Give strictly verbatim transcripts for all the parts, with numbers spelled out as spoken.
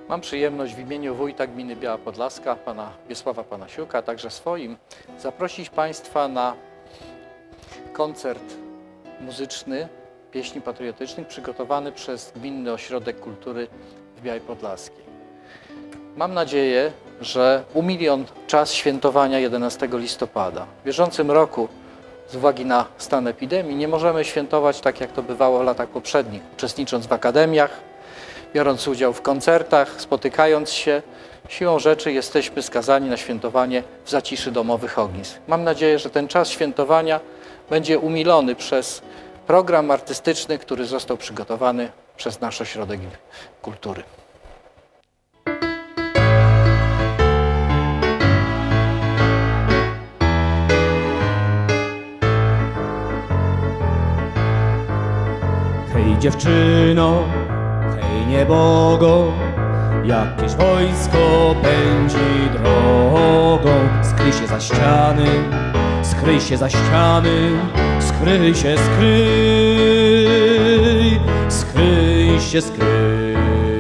Mam przyjemność w imieniu wójta gminy Biała Podlaska, pana Wiesława Panasiuka, a także swoim, zaprosić Państwa na koncert muzyczny pieśni patriotycznych przygotowany przez Gminny Ośrodek Kultury w Białej Podlaskiej. Mam nadzieję, że umili on czas świętowania jedenastego listopada. W bieżącym roku z uwagi na stan epidemii nie możemy świętować tak, jak to bywało w latach poprzednich, uczestnicząc w akademiach, biorąc udział w koncertach, spotykając się. Siłą rzeczy jesteśmy skazani na świętowanie w zaciszy domowych ognisk. Mam nadzieję, że ten czas świętowania będzie umilony przez program artystyczny, który został przygotowany przez nasz Ośrodek Kultury. Hej dziewczyno, hej niebogo, jakieś wojsko pędzi drogą. Skryj się za ściany, skryj się za ściany, skryj się, skryj, skryj się, skryj.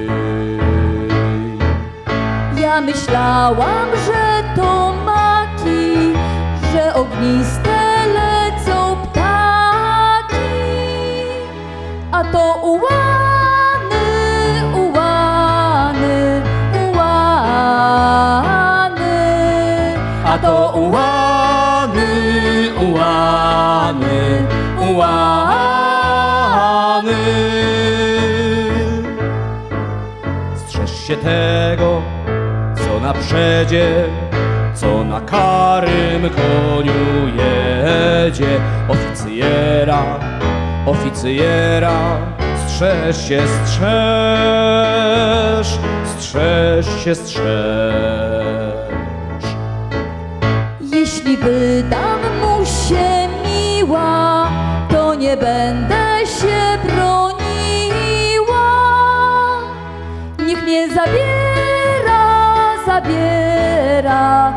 Ja myślałam, że to maki, że ogniste lecą ptaki, a to ułany, ułany, ułany, A to ułany, ułany, ułany. Strzeż się tego, co na przedzie, co na karym koniu jedzie. Oficjera, oficjera, strzeż się, strzeż, strzeż się, strzeż. Jeśli wydam mu się miła, to nie będę się broniła. Niech mnie zabiera, zabiera,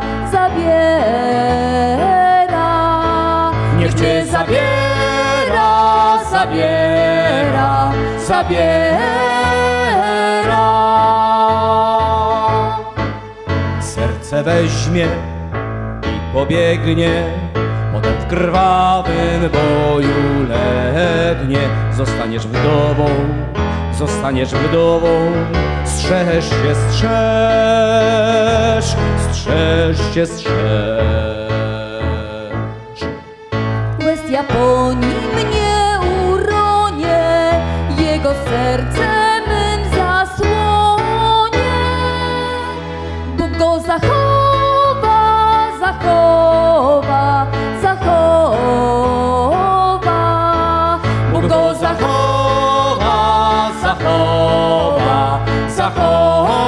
zabiera. Niech cię zabiera, zabiera, zabiera. Serce weźmie i pobiegnie, potem w krwawym boju legnie. Zostaniesz wdową, zostaniesz wdową. Strzeż się, strzeż, strzeż się, strzeż. Łez Japonii mnie uronie, jego serce mym zasłonie. Bóg go zachowa, zachowa, zachowa. Bóg go zachowa, zachowa, zachowa.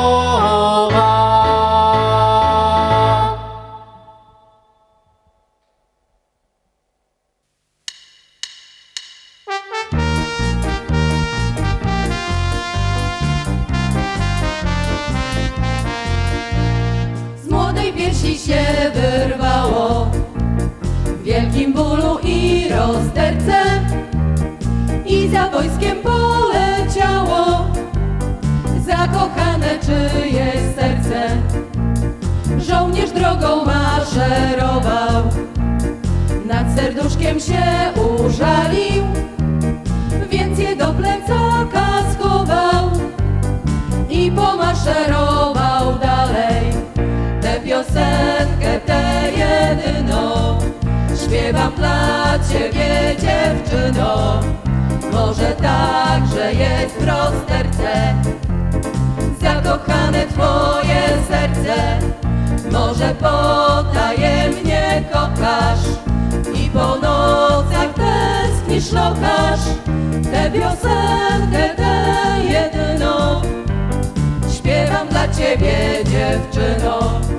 Z młodej piersi się wyrwało w wielkim bólu i rozterce i za wojskiem poleciało zakochane czyjeś serce. Żołnierz drogą maszerował, nad serduszkiem się użalił, więc je do plecaka schował i pomaszerował dalej. Tę piosenkę, tę jedyną śpiewam dla ciebie, dziewczyno. Może tak, że jest w rozterce zakochane twoje serce. Może potajemnie kochasz i po nocach tęsknisz, lokasz. Tę piosenkę, tę jedyną śpiewam dla ciebie, dziewczyno.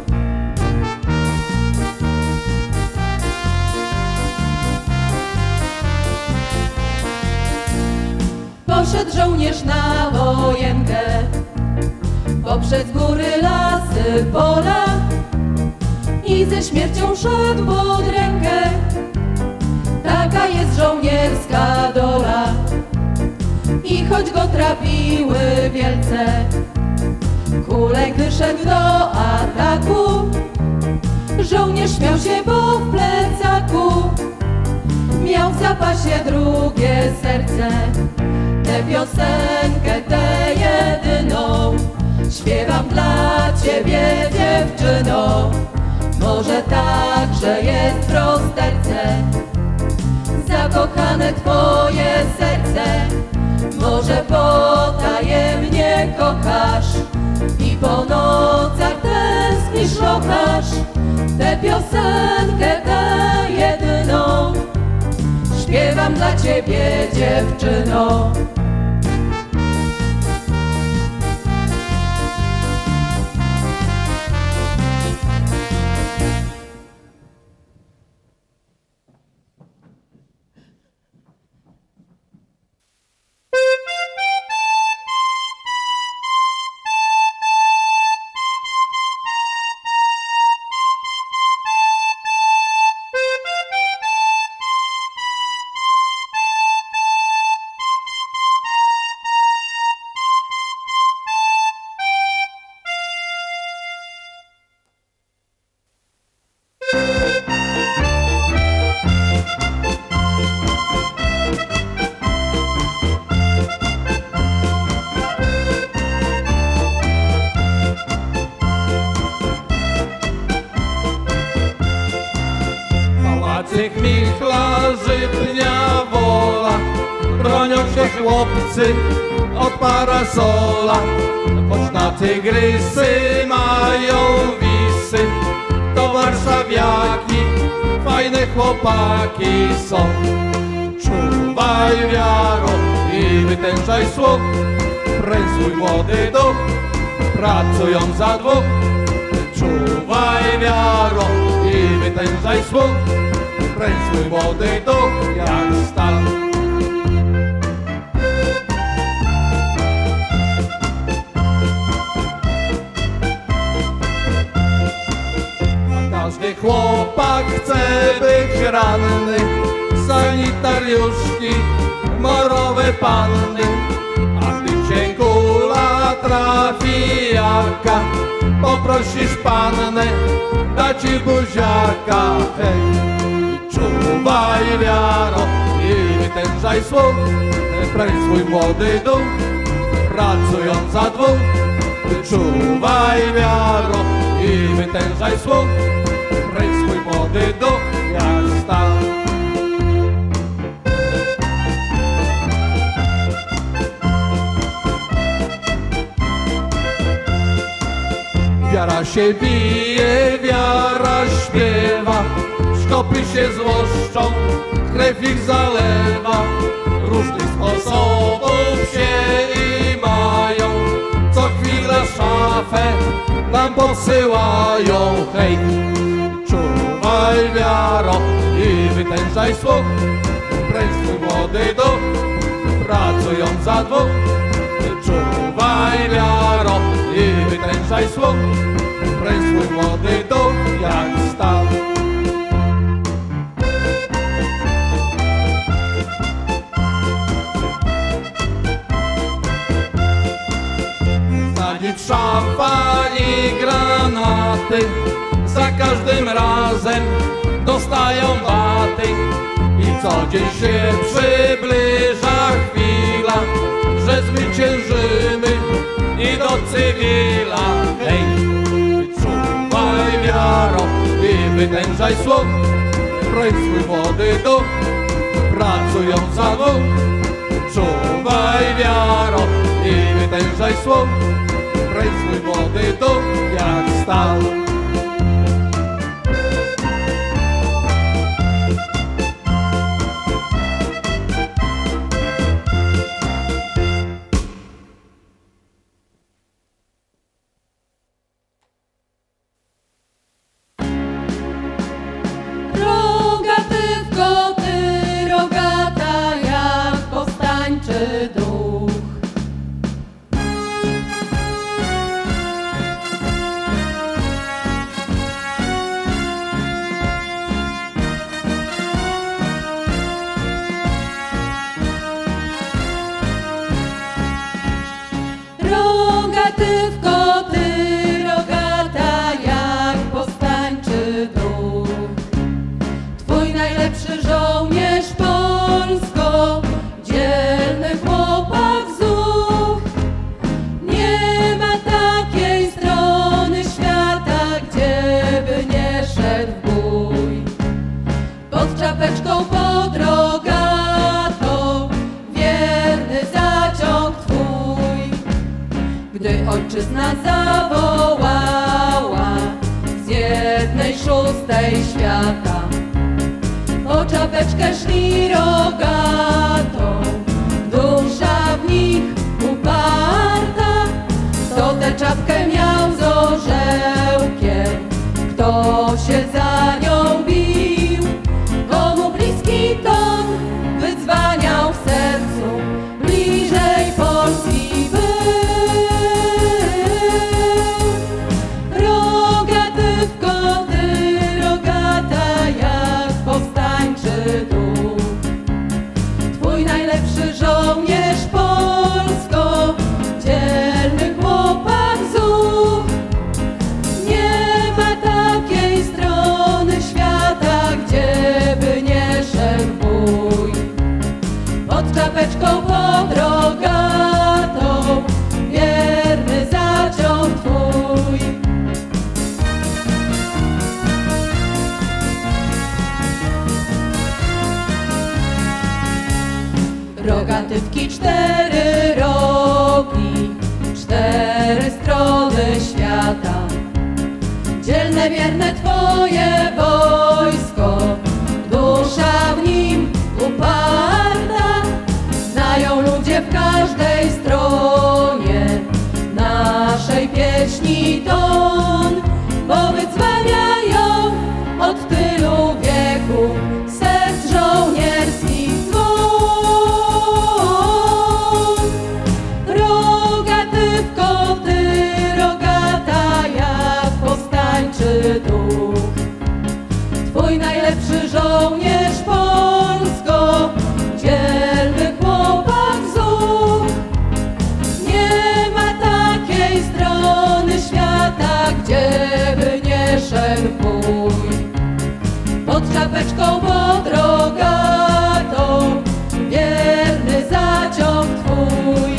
Poszedł żołnierz na wojenkę, poprzez góry, lasy, pola i ze śmiercią szedł pod rękę. Taka jest żołnierska dola i choć go trapiły wielce, ulęk wyszedł do ataku. Żołnierz śmiał się, bo w plecaku miał w zapasie drugie serce. Tę piosenkę, tę jedyną śpiewam dla ciebie, dziewczyno. Może także jest w rozterce zakochane twoje serce. Może potajemnie kochasz i po nocach tęsknisz, rochasz. Tę piosenkę, tę jedyną śpiewam dla ciebie, dziewczyno. Michlarzy dnia wola, bronią się chłopcy od parasola. Choć na tygrysy mają wisy, to warszawiaki, fajne chłopaki są. Czuwaj wiaro i wytężaj słuch, prędz swój młody duch, pracując za dwóch. Czuwaj wiaro i wytężaj słuch, prędz swój młody duch jak stal. Każdy chłopak chce być ranny, sanitariuszki, morowe panny. A gdy cię kula trafi jaka, poprosisz pannę, da ci buziaka, hej. Czuwaj wiaro i wytężaj słuch, prędz swój młody duch, pracując za dwóch. Czuwaj wiaro i wytężaj słuch, prędz swój młody duch jak stal. Wiara się bije, wiara śpiewa, sztopy się złoszczą, krew ich zalewa. Różnych sposobów się i mają, co chwila szafę nam posyłają. Hej, czuwaj wiaro i wytężaj słuch, prędz swój młody duch, pracując za dwóch. Czuwaj wiaro i wytężaj słuch, prędz swój młody duch jak stal. Szafa i granaty za każdym razem dostają baty. I co dzień się przybliża chwila, że zwyciężymy i do cywila. Hej, czuwaj wiaro i wytężaj słuch, prędz swój młody duch, pracując za dwóch. Czuwaj wiaro i wytężaj słuch, prędz swój młody duch jak stal. Rogatywko, ty rogata jak powstańczy duch. ojczyzna zawołała z jednej szóstej świata. Po czapeczkę szli rogatą, dusza w nich uparta. Kto tę czapkę miał z orzełkiem, kto się za nią bił, komu bliski ton wyzwaniał w sercu, bliżej Polski był. Rogatywko, ty rogata jak powstańczy duch, twój najlepszy żołnierz Polsko, dzielny chłopak zuch. Nie ma takiej strony świata, gdzieby nie szedł bój. Pod czapeczką, pod rogatą, wierny zaciąg twój. Rogatywki cztery rogi, cztery strony świata. Dzielne, wierne twoje wojsko, dusza w nim uparta. Znają ludzie w każdej stronie naszej pieśni ton, bo wydzwaniają od tylu wieków serc żołnierskich dzwon. Rogatywko, ty rogata jak powstańczy duch, twój najlepszy żołnierz Polsko, dzielny chłopak zuch. Nie ma takiej strony świata, gdzieby nie szedł bój. Pod czapeczką, pod rogatą, wierny zaciąg twój.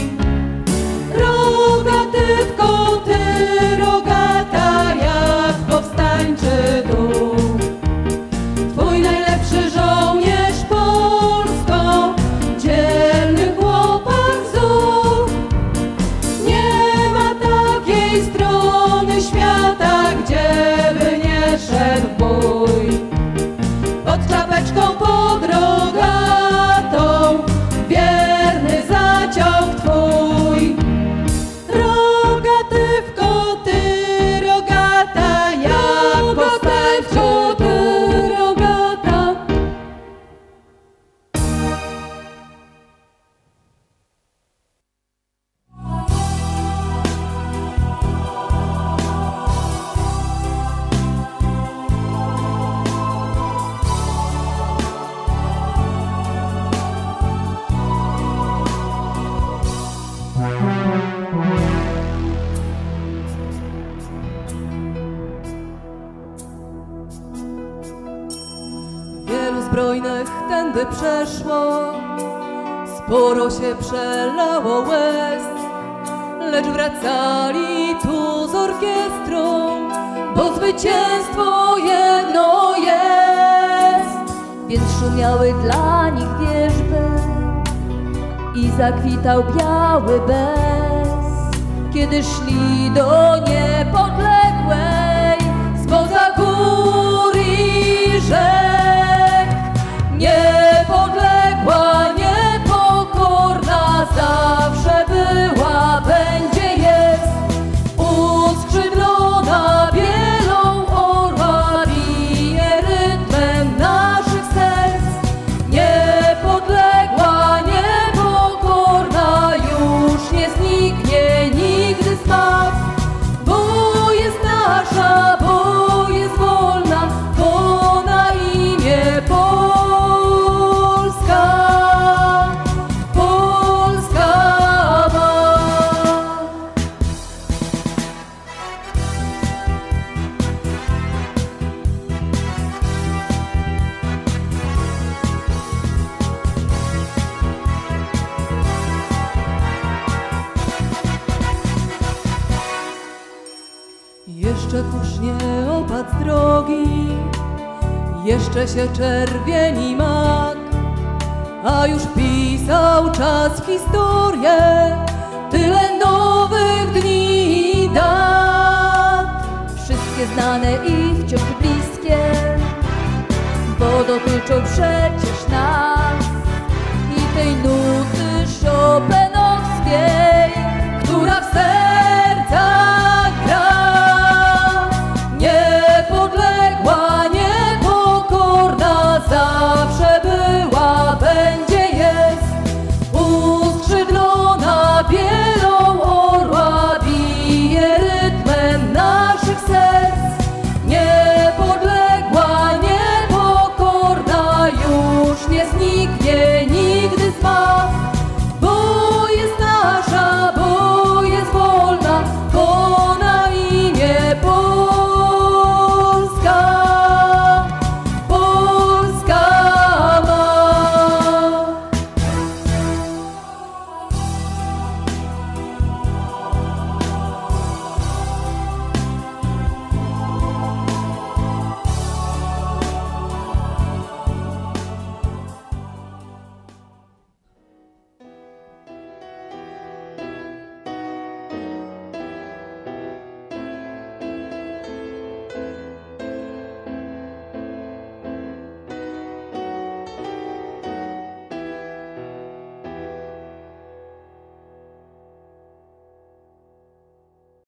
Rogatywko, ty rogata jak powstańczy duch, twój najlepszy żołnierz Polsko, dzielny chłopak zuch. Nie ma takiej strony świata, gdzieby nie szedł bój. Pod czapeczką, pod rogatą, wierny zaciąg twój. Rogatywko, ty rogata jak powstańczy duch. Rogata. Wielu zbrojnych tędy przeszło, sporo się przelało łez, lecz wracali tu z orkiestrą, bo zwycięstwo jedno jest. Więc szumiały dla nich wierzby i zakwitał biały bez, kiedy szli do niepodległej spoza gór i rzek. Niepodległa, niepokorna zawsze była, będzie, jest uskrzydlona bielą orła, bije rytmem naszych serc. Niepodległa, niepokorna już nie zniknie nigdy z map, bo jest nasza, bo jest wolna, bo na imię Polska. Polska ma. Jeszcze kurz nie opadł z drogi, jeszcze się czerwieni mak, a już pisał czas w historię tyle nowych dni. wszystkie znane i wciąż bliskie, bo dotyczą przecież nas.